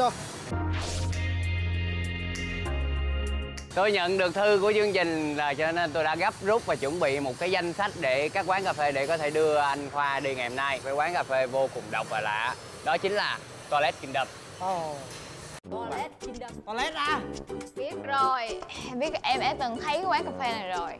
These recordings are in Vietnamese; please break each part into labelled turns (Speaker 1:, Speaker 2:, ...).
Speaker 1: vô.
Speaker 2: Tôi nhận được thư của chương trình là cho nên tôi đã gấp rút và chuẩn bị một cái danh sách để các quán cà phê để có thể đưa anh Khoa đi ngày hôm nay. Cái quán cà phê vô cùng độc và lạ. Đó chính là Toilet Kingdom.
Speaker 3: Toilet Kingdom.
Speaker 1: Toilet ra.
Speaker 3: Biết rồi. Biết em đã từng thấy cái quán cà phê này rồi.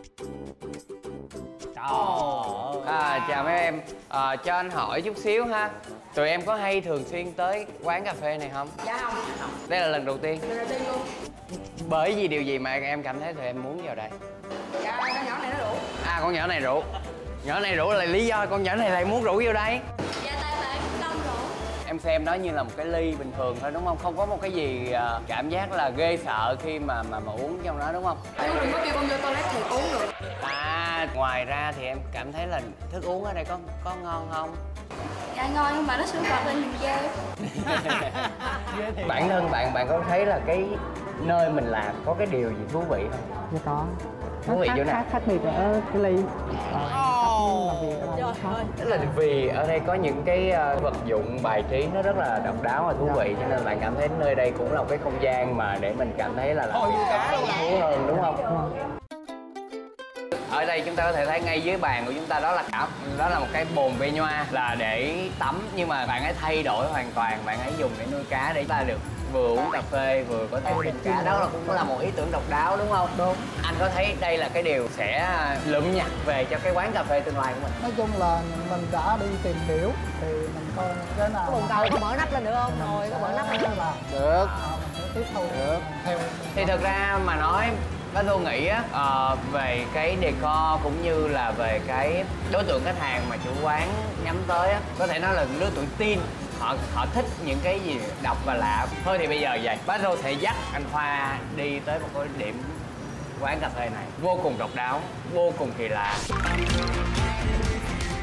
Speaker 2: Chào mấy em. Cho anh hỏi chút xíu ha. Tụi em có hay thường xuyên tới quán cà phê này không?
Speaker 4: Dạ không.
Speaker 2: Đây là lần đầu tiên.
Speaker 4: Lần đầu tiên luôn.
Speaker 2: Bởi vì điều gì mà em cảm thấy tụi em muốn vào đây?
Speaker 4: Dạ con nhỏ này nó rủ.
Speaker 2: Con nhỏ này rủ. Nhỏ này rủ là lý do con nhỏ này lại muốn rủ vô đây.
Speaker 3: Dạ tại bạn Công rủ.
Speaker 2: Em xem đó như là một cái ly bình thường thôi đúng không? Không có một cái gì cảm giác là ghê sợ khi mà uống trong đó đúng không?
Speaker 4: Chú đừng có kêu con vô toilet thì uống được.
Speaker 2: Ngoài ra thì em cảm thấy là thức uống ở đây có ngon không?
Speaker 3: Dạ ngon nhưng mà nó sữa bọt lên mình dơ.
Speaker 2: Bản thân bạn có thấy là cái nơi mình làm có cái điều gì thú vị không?
Speaker 5: Dạ có.
Speaker 2: Thú vị chỗ nào?
Speaker 5: Khác biệt ở cái ly. Làm việc ở đây khác.
Speaker 2: Tức là vì ở đây có những cái vật dụng bài trí nó rất là độc đáo và thú vị, cho nên bạn cảm thấy nơi đây cũng là một cái không gian mà để mình cảm thấy là thú hơn đúng không? Ở đây chúng ta có thể thấy ngay dưới bàn của chúng ta đó là một cái bồn bê nhoa là để tắm, nhưng mà bạn ấy thay đổi hoàn toàn, bạn ấy dùng để nuôi cá để chúng ta được vừa uống cà phê vừa có thể sinh cá. Đó cũng là một ý tưởng độc đáo đúng không?
Speaker 5: Đúng.
Speaker 2: Anh có thấy đây là cái điều sẽ lụm nhặt về cho cái quán cà phê tương lai của mình?
Speaker 5: Nói chung là mình đã đi tìm hiểu thì mình coi cái nào.
Speaker 4: Bồn cầu có mở nắp lên được không? Rồi có mở nắp lên
Speaker 5: là
Speaker 2: Được.
Speaker 5: mình sẽ tiếp thu được. Theo
Speaker 2: Thì thực ra mà nói, bác Thu nghĩ á, về cái decor cũng như là về cái đối tượng khách hàng mà chủ quán nhắm tới á, có thể nói là lứa tuổi teen. Họ thích những cái gì độc và lạ. Thôi thì bây giờ vậy, bác Thu sẽ dắt anh Khoa đi tới một cái điểm quán cà phê này vô cùng độc đáo, vô cùng kỳ lạ.